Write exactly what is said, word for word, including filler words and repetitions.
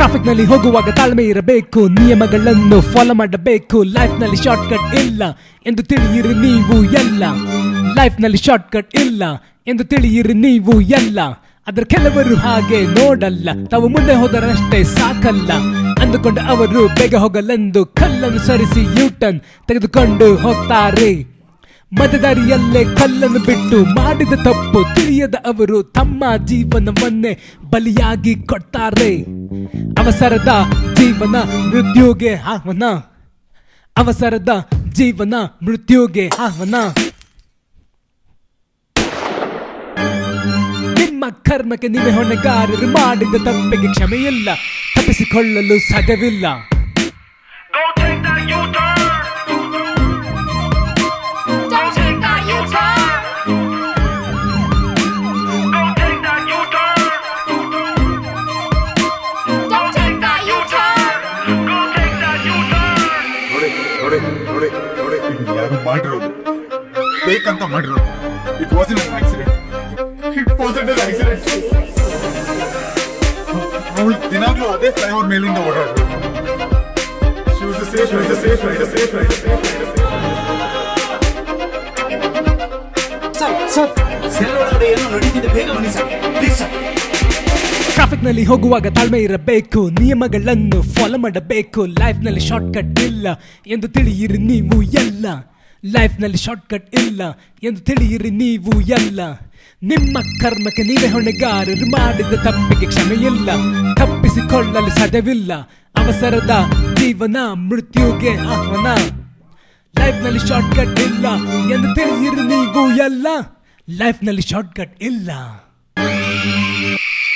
Traffic ನಲ್ಲಿ ಹೋಗುವಾಗ ತಾಳ್ಮೆ ಇರಬೇಕು, ನಿಯಮಗಳನ್ನು ಫಾಲೋ ಮಾಡಬೇಕು. ಲೈಫ್ ನಲ್ಲಿ ಶಾರ್ಟ್ ಕಟ್ ಇಲ್ಲ ಎಂದು ತಿಳಿಯಿರಿ ನೀವು ಎಲ್ಲ. ಲೈಫ್ ನಲ್ಲಿ ಶಾರ್ಟ್ ಕಟ್ ಇಲ್ಲ ಎಂದು ತಿಳಿಯಿರಿ ನೀವು ಎಲ್ಲ. ಆದ್ರೆ ಕೆಲವರು ಹಾಗೆ ನೋಡಲ್ಲ, ತಾವು ಮುಂದೆ ಹೋದರಷ್ಟೇ ಸಾಕಲ್ಲ ಅಂದುಕೊಂಡು ಅವರು ಬೇಗ ಹೋಗಲೆಂದು ಕಲ್ಲನ್ನು ಸರಿಸಿ ಯೂಟರ್ನ್ ತೆಗೆದುಕೊಂಡು ಹೋಗ್ತಾರೆ. ಮಧ್ಯದಾರಿಯಲ್ಲೇ ಕಲ್ಲನ್ನು ಬಿಟ್ಟು ಮಾಡಿದ ತಪ್ಪು ತಿಳಿಯದ ಅವರು ತಮ್ಮ ಜೀವನವನ್ನೇ ಬಲಿಯಾಗಿ ಕೊಡ್ತಾರೆ. ಅವಸರದ ಜೀವನ ಮೃತ್ಯುಗೆ ಆಹ್ವಾನ, ಅವಸರದ ಜೀವನ ಮೃತ್ಯುಗೆ ಆಹ್ವಾನ. ನಿಮ್ಮ ಕರ್ಮಕ್ಕೆ ನೀವೇ ಹೊಣೆಗಾರರು, ಮಾಡಿದ ತಪ್ಪಿಗೆ ಕ್ಷಮೆಯಿಲ್ಲ, ತಪ್ಪಿಸಿಕೊಳ್ಳಲು ಸಾಧ್ಯವಿಲ್ಲ. ಯಾರು ಮಾಡಿರೋದು ಬೇಕಂತ ಮಾಡಿರೋದು. It was in accident. It was in accident. ಅವಳು ದಿನಾಗ್ಲೂ ಅದೇ ಫ್ಲೈಓವರ್ ಮೇಲಿಂದ ಓಡಾಡೋದು. She was a safe, she was a safe, she was a safe, she was a safe. Sir sir cell ಒಳಗಡೆ ಏನೋ ನಡೀತಿದೆ, ಬೇಗ ಬನ್ನಿ ಸರ್ ಪ್ಲೀಸ್ ಸರ್. ಟ್ರಾಫಿಕ್ ನಲ್ಲಿ ಹೋಗುವಾಗ ತಾಳ್ಮೆ ಇರಬೇಕು, ನಿಯಮಗಳನ್ನು ಫಾಲೋ ಮಾಡಬೇಕು. ಲೈಫ್ ನಲ್ಲಿ ಶಾರ್ಟ್ ಕಟ್ ಇಲ್ಲ ಎಂದು ತಿಳಿಯಿರಿ ನೀವು ಎಲ್ಲ. ಲೈಫ್ ನಲ್ಲಿ ಶಾರ್ಟ್ ಕಟ್ ಇಲ್ಲ ಎಂದು ತಿಳಿಯಿರಿ ನೀವು ಎಲ್ಲ. ನಿಮ್ಮ ಕರ್ಮಕ್ಕೆ ನೀವೇ ಹೊಣೆಗಾರರು, ಮಾಡಿದ ತಪ್ಪಿಗೆ ಕ್ಷಮೆಯಿಲ್ಲ, ತಪ್ಪಿಸಿಕೊಳ್ಳಲು ಸಾಧ್ಯವಿಲ್ಲ. ಅವಸರದ ಜೀವನ ಮೃತ್ಯುಗೆ ಆಹ್ವಾನ. ಲೈಫ್ ನಲ್ಲಿ ಶಾರ್ಟ್ ಕಟ್ ಇಲ್ಲ ಎಂದು ತಿಳಿಯಿರಿ ನೀವು ಎಲ್ಲ. ಲೈಫ್ ನಲ್ಲಿ ಶಾರ್ಟ್ ಕಟ್ ಇಲ್ಲ.